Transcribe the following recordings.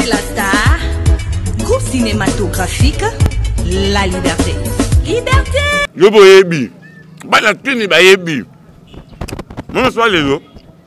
Chati la Star, groupe cinématographique La Liberté. Liberté! Yo boyebi. Bana kini bayebi. Mon soir lelo.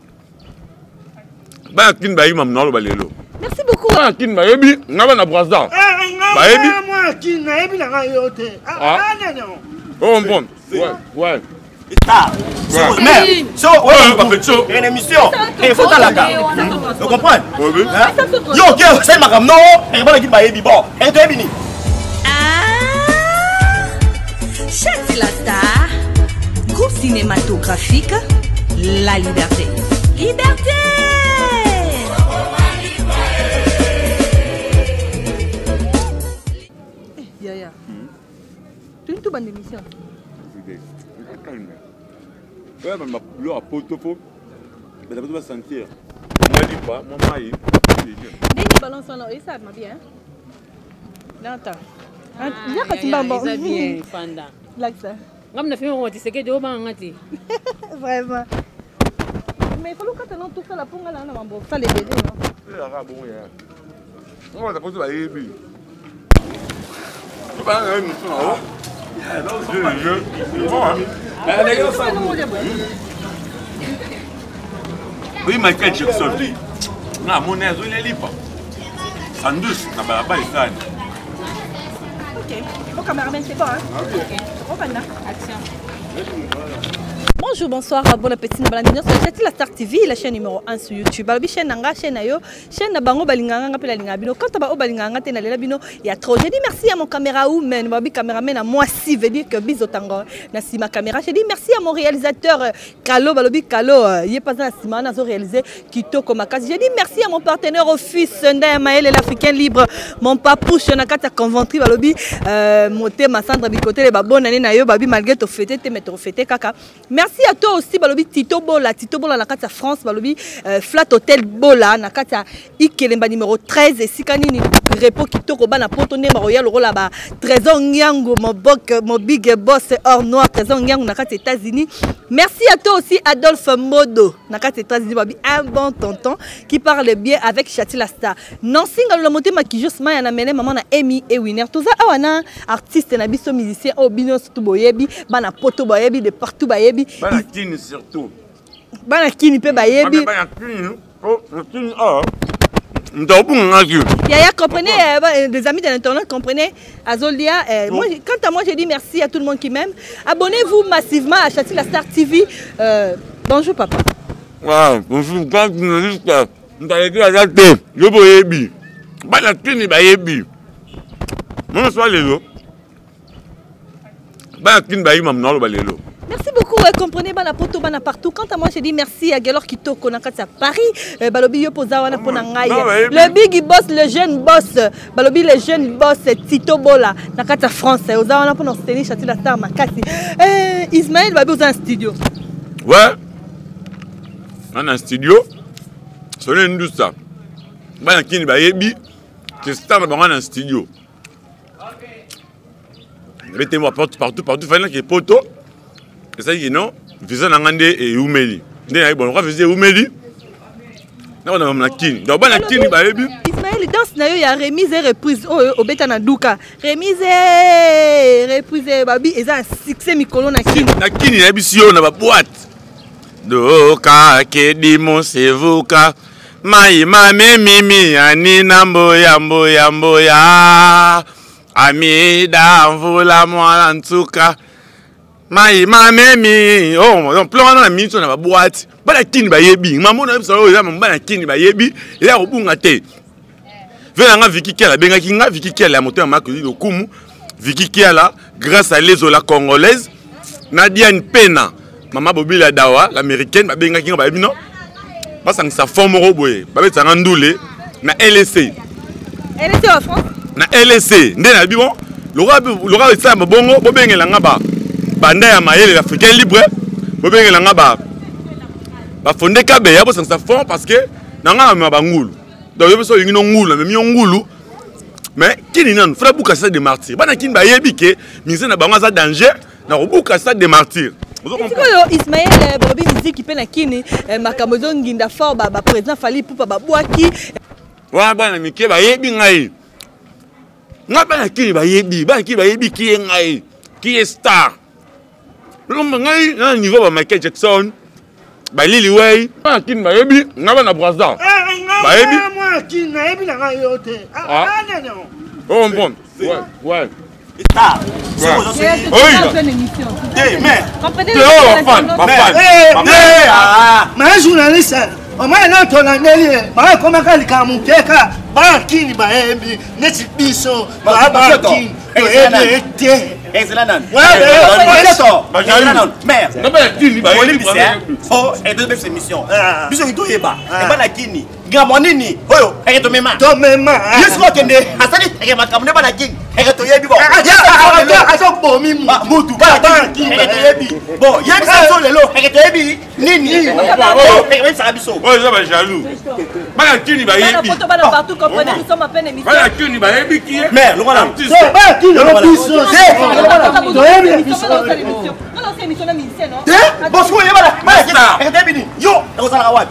Bana kini bayi mam nalo balelo. Merci beaucoup. Bana kini bayebi, ngaba na brasa. Bayebi. Moi kini bayebi na ngayote. Non. Oh bon. Ouais. Mais, c'est une émission. Il faut la carte. Vous comprenez? Yo, c'est ma cam. Non, et voilà qui va y bon. Et toi, Bini. Chati la Star, groupe cinématographique La Liberté. Liberté! Yaya. Tu es une toute bonne émission. Ouais, mais ma à potofo. Mais ça va sentir. Moi, dis pas, moi, maï. Dès que balance en et ça m'a bien. L'entend. Il y a quand tu m'as bon. Bien, Fanda. Like ça. Ngam na film on dit c'est que de oba ngati. Vraiment. Mais il faut que tu aies tout ça la ponga là, on va faire les bébés, non? C'est la rabe, oui. On va pas bayebi. Tu vas aller nous là. Oui, Michael Jackson. Non, mon aise, il est libre. Sandus, na balaba isani. Ok. Au cameraman, c'est bon, hein? Ok. On va là. Action. Bonjour, bonsoir, bon appétit. C'est la Star TV, la chaîne numéro 1 sur YouTube. La chaîne Nanga, chaîne Ayo, chaîne Nabango Balinganga, Pelingabino. Quand tu as Balinganga, tu as Bino, il y a trop. J'ai dit merci à mon caméraman, mon caméraman à moi si, veut dire que biso tango. Merci ma caméra. J'ai dit merci à mon réalisateur Kalo, Balobi Kalo. Il est pas dans la semaine à réaliser Kitoko Makasi. J'ai dit merci à mon partenaire office Sunday Maël et l'Africain Libre. Mon papouche, Nakata Conventri, Balobi, Moté, Massandra Bicoté, les babons, Nayo, Babi, malgré ton fêté, tes métro fêté, Kaka. Merci à toi aussi, Balobi Tito Bola na kata France, Balobi Flat Hotel Bola na kata Ikelemba numéro 13 et Sikani Repo Kitoko Bana Potoné Royal Rola ba Trésor Nyango mon big boss or noir Trésor Nyango na kata États-Unis. Merci à toi aussi Adolphe Modo na kata États-Unis, Babi un bon tonton qui parle bien avec Chati la Star. Non single le moté qui juste ma na mené maman na Amy et Winner tout ça awana artiste na biso musicien au bino tout boyebi bana poto boyebi de partout boyebi. Bana kini surtout. Bana kini pe bayebi. Bana kini. Oh, kini ah. Yaya, comprenez, des amis de l'internet, comprenez, Azolia, quant à moi, j'ai dit merci à tout le monde qui m'aime. Abonnez-vous massivement à Chati la Star TV. Bonjour, papa. Ouais, bonjour, quand vous dites que vous avez dit la date, je boyebi. Bana kini bayebi. Mon soir les lots. Bana kini bayebi, maman, le balelo. Merci beaucoup, comprenez, bana poto, bana partout. Quant à moi, j'ai dit merci à Galor Kitoko, na kata Paris, Balobi Yopoza, wana ponangaï. Le big boss, le jeune boss, Balobi le jeune boss, Tito Bola, na kata France, Ozawana pour nous tenir Chati la Star, Makasi. Ismaël, Babi, vous avez un studio. Ouais, on a un studio, c'est une douce. Bana kini bayebi, c'est ça, on a un studio. Mettez-moi partout, fallait qu'il y ait poteau. C'est ça qui non, visa n'angande et umeli. N'est bon, on va viser umeli. Non, on a un kini. Donc, on a kini bayebi. Ismaël, dans ce naïo, il y a remise et reprise au Betana Douka. Remise et reprise, Babi, et ça un succès Mikolo na kini. Na kini, il y a bisio, na boîte. Doka, kedimo, sevuka. Mai, mame, mimi, anina, mboya, mboya, mboya. Amida, mvula, mwana, ntuka. Mai mami oh on plan na minute na boîte bana kini bayebi maman na biso oza bana kini bayebi ya obunga te vela nga Vicky Kiala benga kinga Vicky Kiala ya moto ya makuli lokumu Vicky Kiala grâce à les ola congolaise Nadia Pena maman Bobila Dawa l'américaine ba benga kinga bayebi non parce que ça forme roboye ba betsa ndule na LSC en France na LSC ndena bibo lora ça bongo bo bengela nga ba banda ya mayele l'Africain libre bobenge langa ba fondé kabe ya bo ça fond parce que nanga ma bangulu donc yo so yingino ngulu mais mi ngulu mais kini nan fra buka ça de martyr bana kin ba yebi ke mise na bango za danger na buka ça de martyr Ismaël Bobi musique qui peut na kini makamozo nginda fort ba président Fali Poupa ba boaki Wa bana mike bayebi ngai. Nga bana kini bayebi, bana kini bayebi qui est ngai, qui est star. Lomba ngai na niveau ba Michael Jackson. Ba Lil Wayne, bana kini bayebi, nga bana Brazza. Bayebi. Moi qui nayebi na ngai yo te. Non. Oh bon. Ouais. Star. Mais Comprenez mais journaliste, on m'a là ton année, bah comment qu'elle kamukeka, bah kini bayebi, neti biso, bah kini. excellent. Mère. Nga bana kini bayebi. Oh, et de cette émission. Biso qui doit ba. Et bana kini. Gamonini. Oyo, et to mema. To mema. Yes ko kende. Asali et makamne bana kini. Et to yebi bo. Aso bomi mutu bana kini. Et to yebi. Bon, yebi ça so lelo. Et to yebi nini. Oh, et ça biso. Oh, ça va jaloux. Bana kini bayebi. partout, comprenez, nous sommes à peine émission. Bana kini bayebi qui est. Mère, le voilà. bah kini lo biso. Bon, ce qu'on y a là, yo, on s'en a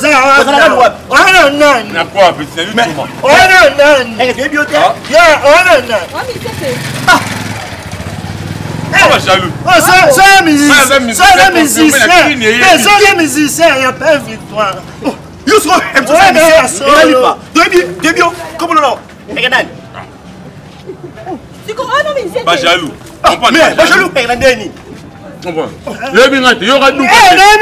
Na quoi petit lui comment? Ah jaloux. Ça musicien, il y a pas victoire. Pas jaloux. Mais pas jaloux, Fernandini. Comprends. Le bingate, yo ga duka.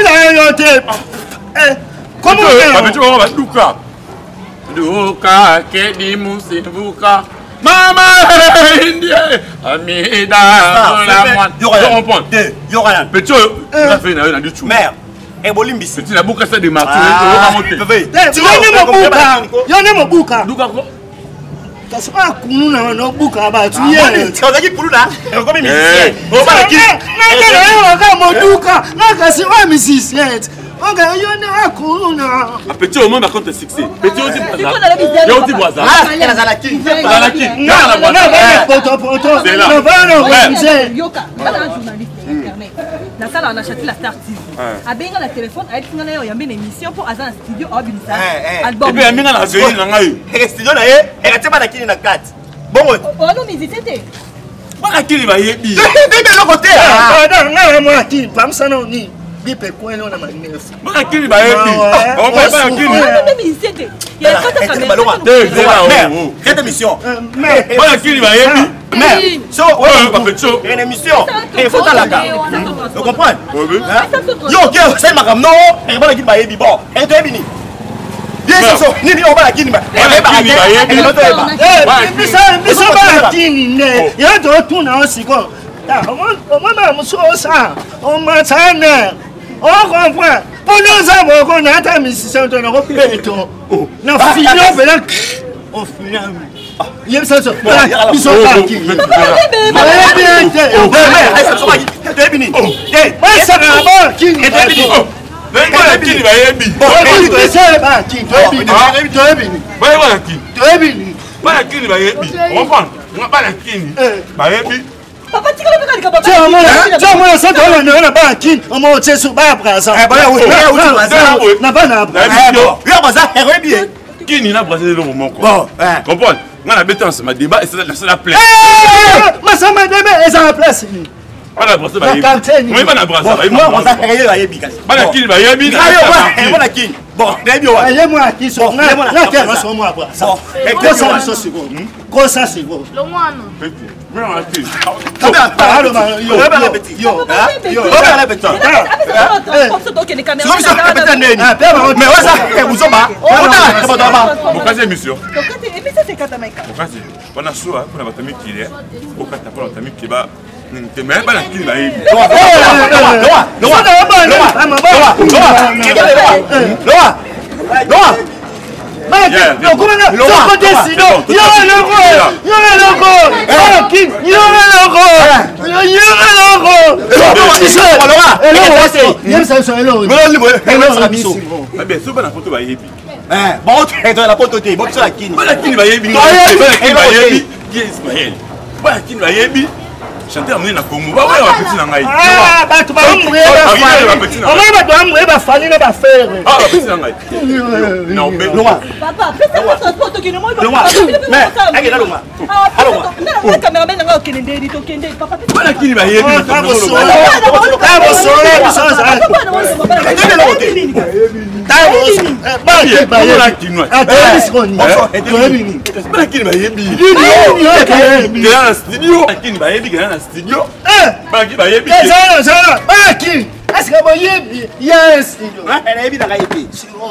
Comment on va duka? Duka ke di musivuka. Mama India. Amida la moi. Yo comprends. Yo regarde. Petit ça fait na du chou. Mère. Et bolimbi. Petit la bouka ça de marteau, yo ga monter. Yo ne mo buka. Duka ko. Kasi pas kunu na no buka ba tu ye. Tu as dit pour là. Comme musicien. On va qui. Kasi wa musicien. Ok, yo ne akunu na. Petit au moins par contre succès. Petit aussi Brazza. Yo aussi Brazza. Elle a la qui. La qui. C'est là. Yoka, on a un journaliste internet. La salle on a acheté la Star TV. A benga la téléphone, a été ngana yo yambe une émission pour Azan studio au Binsa. Album. Et puis aminga na zeli na ngai. Et studio na ye, et tu pas la qui na 4. Bon. Oh non mais c'était. Bana kini bayebi. De l'autre côté. Ngana moi qui pam sana ni. Bipe kwelo na manef. Bana kini bayebi. On va pas kini. Non mais c'était. Il y a pas de caméra. Quelle émission? Bana kini bayebi. Mais, so, une émission, il faut la carte. Vous comprenez? Yo, c'est ma gamme, non? Et voilà qui va y bon. Et tu es venu. Bien sûr, ni on va la guine. Il ça se ils sont partis. Papa, tu connais pas le Qui n'a pas le moment quoi. Comprends? On a bêté ensemble débat et c'est la place. Mais ça m'a débat et ça la place. On a brassé ba yebi. Moi pas na brassé ba yebi. Moi on s'est créé ba yebi. Ba na kini ba yebi. Ba na kini. Bon, debi wa. Allez moi qui sont là terre sur moi bras. Bon, et quoi ça c'est bon. Quoi ça c'est bon. Le moine. Mais on a dit. chanteur moni na Congo ba ouais ba petit na ngai ah bato ba mourir ba fali na ba faire ah ba petit na ngai non mais Longa Papa, pesa transport tokende moi. Longa mais akena longa Alors, na cameraman nga okende ndi tokende papa. bana kini ba yebi est-ce que vous avez yes elle a évidemment été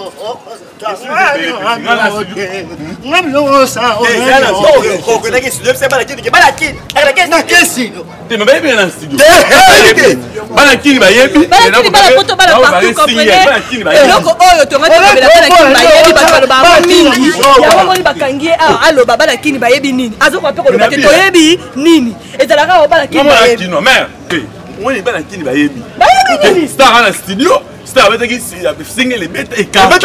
star na studio star betaki single les bêtes et quand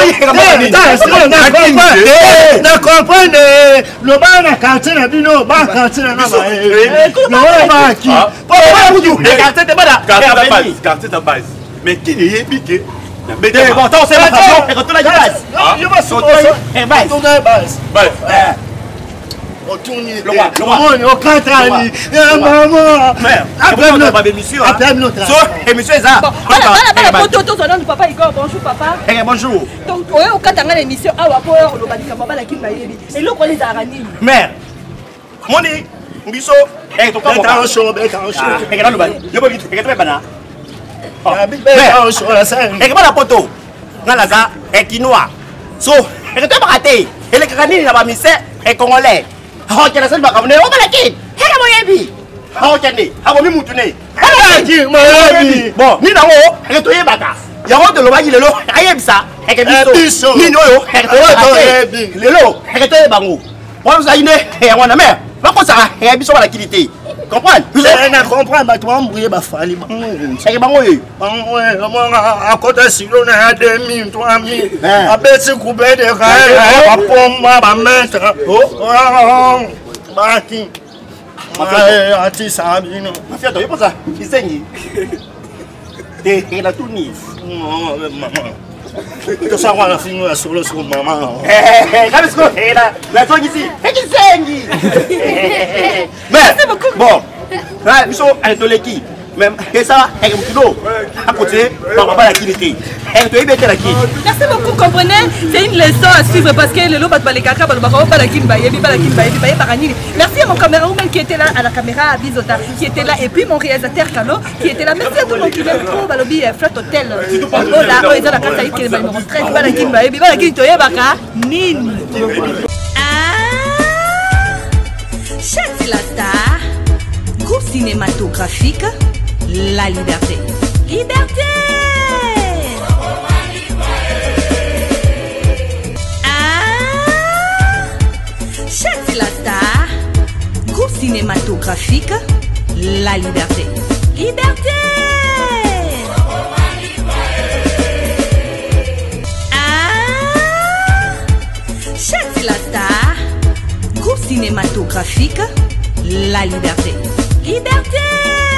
na comprendre le ba na quartier na bino ba quartier na ba no ba ki po ba mudu quartier de bada quartier de base mais qui est piqué bon attends c'est pas et quand la base je vais sauter base Otourni, le Katani, maman. Après émission est ça. Papa Igor, bonjour papa. Bonjour. Donc, au Katanga l'émission, ah ouais, pour le badi comme la kimba yebi. Et l'autre les arani. Mère. Moni, biso. Eh, to Beta en show. Eh, le badi. Yo pas vite, eh, tu bana. Beta en show la scène. Eh, pas la poto. Ngalaza, eh, quinoa. So, eh, tu pas raté. Et les canines là-bas, mise, eh, congolais. Oh, tu as seulement comme on va la qui? Hé, mon yebi. Oh, tu as dit, ah, bon, mutune. Bon, ni na wo, eh, tu es bata. Ya wo de lo ba yile lo, ayem sa. Eh, que biso. Ni no yo, eh, tu es lelo, eh, tu es bango. Bon, ça ine, eh, on a mer. Va ko ça, eh, biso ba la qualité. Comprendre? Vous comprendre, bah, tu vas mourir, bah, fali. C'est que bango yo. À côté silo na 2000, 3000. À bête coupé de rail, à pompe, à mettre. Oh, bah, qui? Ah, tu sais, non. Ma fille, tu es pas ça. Il saigne. Et la tournie. Tu sais, on a fini la solo sur maman. Eh, la tournie ici. Et qui saigne. Mais, bon. Là, nous sommes à l'équipe. Même, et ça, elle est à côté, par la qualité. Elle doit être la qui. Merci beaucoup, comprenez. C'est une leçon à suivre parce que le lot bat les caca, merci à mon caméraman qui était là, à la caméra à Bizota, qui était là, et puis mon réalisateur Kalo, qui était là. Merci à tout le monde qui vient pour Balobi Flat Hotel. Oh là, oh, ils ont la carte avec le numéro 13, Balakin Bayebi, Balakin Toyabaka, Nin. Chef Lata, groupe cinématographique La Liberté. Liberté! Chef Lata, groupe cinématographique La Liberté. Liberté! Chef Lata, groupe cinématographique La Liberté. Liberté!